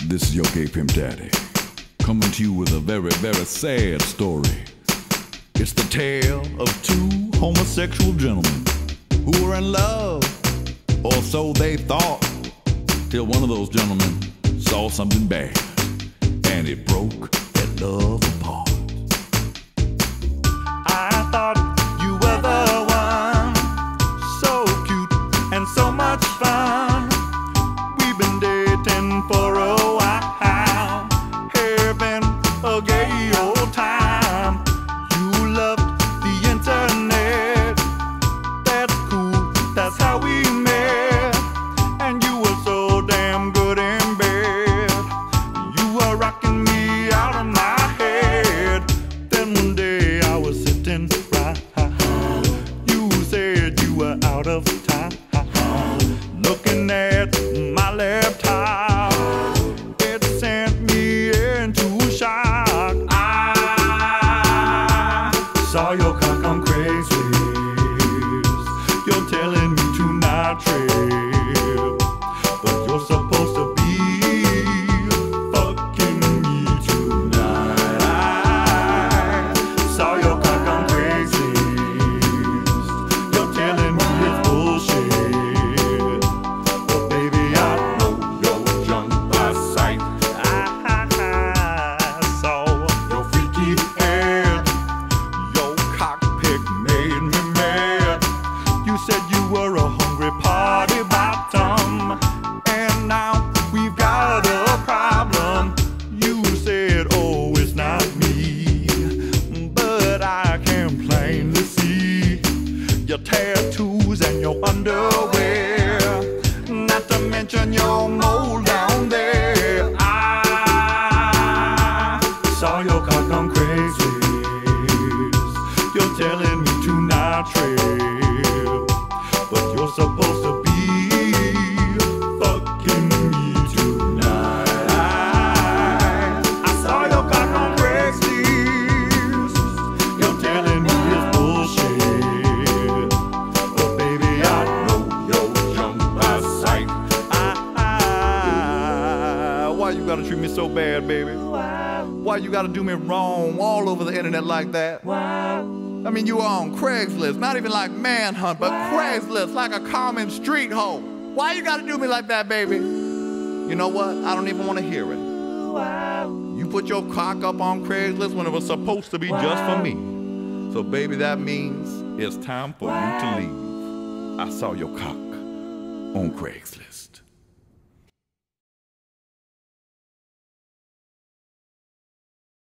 This is your Gay Pimp Daddy, coming to you with a very, very sad story. It's the tale of two homosexual gentlemen who were in love, or so they thought, till one of those gentlemen saw something bad, and it broke their love apart. I thought you were the one, so cute and so much fun. We've been dating for a while, having a gay old time. You loved the internet, that's cool, that's how we met. And you were so damn good in bed, you were rocking me out of my head. Then one day I was sitting right, you said you were out of time, looking at my laptop. It sent me into shock. I saw your cock on Craigslist. You're telling me to not trip, but you're supposed to be fucking me tonight. Saw your cock on Craigslist. You're telling me it's bullshit, but baby I know you're drunk by sight. I saw your freaky head. Your cockpit made me mad. You said you were a hungry party bottom, and now we've got a problem. You said, oh, it's not me, but I can plainly see your tattoos and your underwear, not to mention your mole down there. I saw your cock on Craigslist. You're telling me to not trip, but you're supposed to be fucking me tonight. I saw your cock on Craigslist. You're telling me it's bullshit, but baby I know you're drunk by sight. Why you gotta treat me so bad, baby? Why you gotta do me wrong all over the internet like that? I mean, you were on Craigslist, not even like Manhunt, but Craigslist, like a common street hoe. Why you gotta do me like that, baby? You know what? I don't even want to hear it. You put your cock up on Craigslist when it was supposed to be just for me. So, baby, that means it's time for you to leave. I saw your cock on Craigslist.